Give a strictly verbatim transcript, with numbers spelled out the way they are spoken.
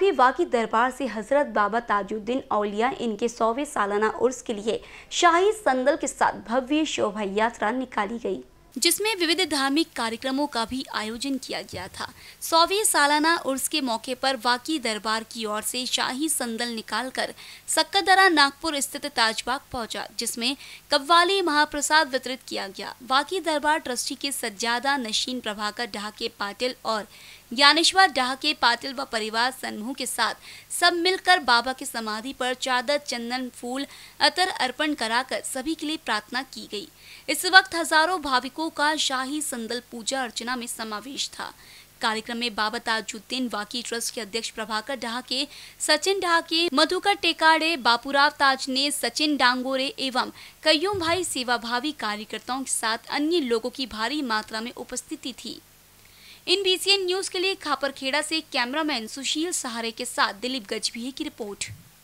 बारहवीं वाकी दरबार से हजरत बाबा ताजुद्दीन औलिया इनके सौवें सालाना उर्स के लिए शाही संदल के साथ भव्य शोभा यात्रा निकाली गई, जिसमें विविध धार्मिक कार्यक्रमों का भी आयोजन किया गया था। सौवीं सालाना उर्स के मौके पर वाकी दरबार की ओर से शाही संदल निकालकर सक्कदरा नागपुर स्थित ताजबाग पहुंचा, जिसमें कव्वाली महाप्रसाद वितरित किया गया। वाकी दरबार ट्रस्टी के सज्जादा नशीन प्रभाकर ढाके पाटिल और ज्ञानेश्वर ढाके पाटिल व परिवार समूह के साथ सब मिलकर बाबा की समाधि पर चादर, चंदन, फूल, अतर अर्पण कराकर सभी के लिए प्रार्थना की गई। इस वक्त हजारों भाविकों का शाही संदल पूजा अर्चना में समावेश था। कार्यक्रम में बाबा ताजुद्दीन वाकी ट्रस्ट के अध्यक्ष प्रभाकर ढाके, सचिन ढाके, मधुकर टेकाड़े, बापूराव ताजने, सचिन डांगोरे एवं कयूम भाई सेवाभावी कार्यकर्ताओं के साथ अन्य लोगों की भारी मात्रा में उपस्थिति थी। इन बीसीएन न्यूज के लिए खापरखेड़ा से कैमरामैन सुशील सहारे के साथ दिलीप गजभिये की रिपोर्ट।